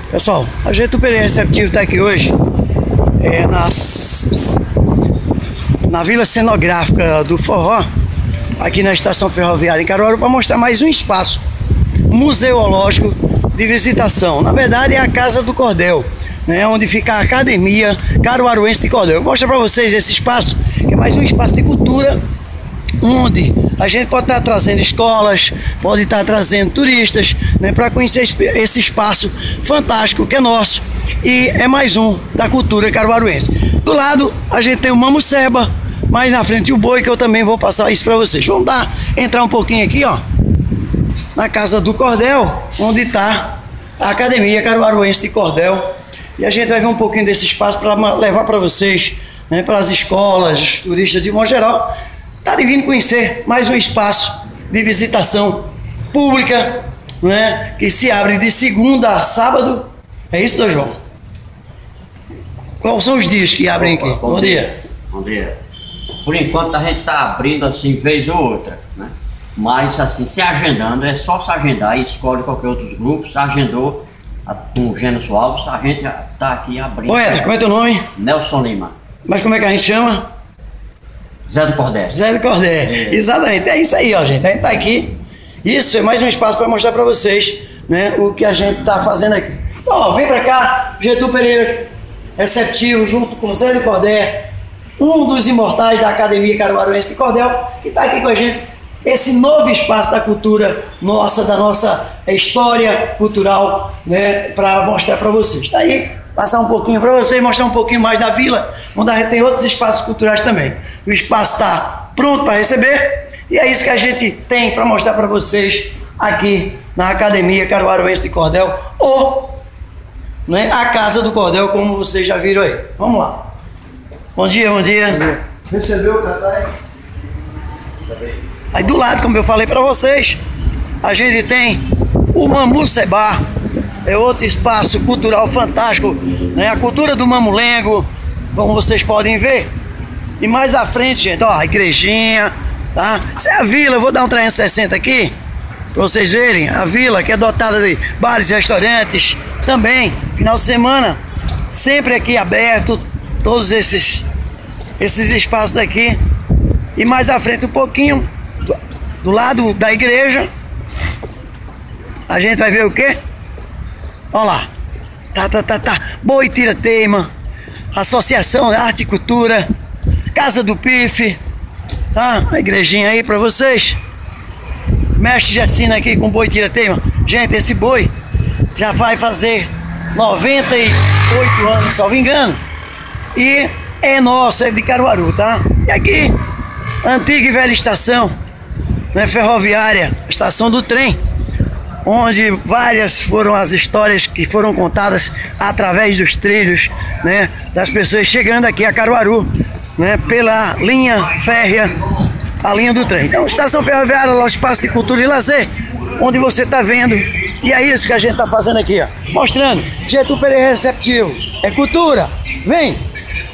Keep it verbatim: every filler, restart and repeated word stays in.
Pessoal, a Getúlio Pereira Receptivo está aqui hoje é, nas, na Vila Cenográfica do Forró, aqui na estação ferroviária em Caruaru, para mostrar mais um espaço museológico de visitação. Na verdade é a Casa do Cordel, né, onde fica a Academia Caruaruense de Cordel. Eu vou mostrar para vocês esse espaço, que é mais um espaço de cultura, onde a gente pode estar trazendo escolas, pode estar trazendo turistas, né, para conhecer esse espaço fantástico que é nosso, e é mais um da cultura caruaruense. Do lado a gente tem o Mamuceba, mais na frente o Boi, que eu também vou passar isso para vocês. Vamos dar, entrar um pouquinho aqui, ó, na Casa do Cordel, onde está a Academia Caruaruense de Cordel, e a gente vai ver um pouquinho desse espaço para levar para vocês, né, para as escolas, turistas de modo geral, tá vindo conhecer mais um espaço de visitação pública, né, que se abre de segunda a sábado. É isso, Dom João? Quais são os dias que abrem aqui? Bom, bom dia. dia. Bom dia. Por enquanto a gente está abrindo assim, vez ou outra, né? Mas assim, se agendando, é só se agendar e escolhe qualquer outros grupos. Agendou a, com o Gênesis Alves, a gente está aqui abrindo. Oi, Edson, como é teu nome? Nelson Lima. Mas como é que a gente chama? Zé do Cordel. Zé do Cordel, é. Exatamente, é isso aí, ó, gente. A gente tá aqui. Isso é mais um espaço para mostrar para vocês, né, o que a gente tá fazendo aqui. Então, ó, vem para cá, Getúlio Pereira Receptivo, junto com Zé do Cordel, um dos imortais da Academia Caruaruense de Cordel, que tá aqui com a gente, esse novo espaço da cultura nossa, da nossa história cultural, né, para mostrar para vocês. Tá aí, passar um pouquinho para vocês, mostrar um pouquinho mais da vila, onde a gente tem outros espaços culturais também. O espaço está pronto para receber, e é isso que a gente tem para mostrar para vocês aqui na Academia Caruaruense de Cordel, ou, né, a Casa do Cordel, como vocês já viram aí. Vamos lá. Bom dia, bom dia. Bom dia. Recebeu o cartaz? Aí do lado, como eu falei para vocês, a gente tem o Mamuceba, é outro espaço cultural fantástico, né? A cultura do mamulengo, como vocês podem ver. E mais à frente, gente, ó, a igrejinha, tá? Essa é a vila, eu vou dar um trezentos e sessenta aqui, pra vocês verem. A vila que é dotada de bares e restaurantes, também, final de semana, sempre aqui aberto, todos esses, esses espaços aqui. E mais à frente um pouquinho, do, do lado da igreja, a gente vai ver o quê? Olha lá, tá, tá, tá, tá, Boi Tira Teima, Associação de Arte e Cultura, Casa do Pife, tá? A igrejinha aí pra vocês. Mestre Jacina aqui com Boi Tira Teima. Gente, esse boi já vai fazer noventa e oito anos, salvo engano. E é nosso, é de Caruaru, tá? E aqui, antiga e velha estação, né, ferroviária, estação do trem, onde várias foram as histórias que foram contadas através dos trilhos, né, das pessoas chegando aqui a Caruaru, né, pela linha férrea, a linha do trem. Então, estação ferroviária, lá o espaço de cultura e lazer, onde você está vendo, e é isso que a gente está fazendo aqui, ó, mostrando Getúlio Pereira Receptivo, é cultura, vem!